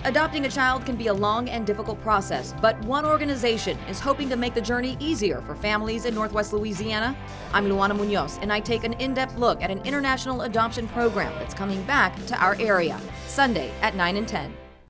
Adopting a child can be a long and difficult process, but one organization is hoping to make the journey easier for families in Northwest Louisiana. I'm Luana Munoz, and I take an in-depth look at an international adoption program that's coming back to our area, Sunday at 9 and 10.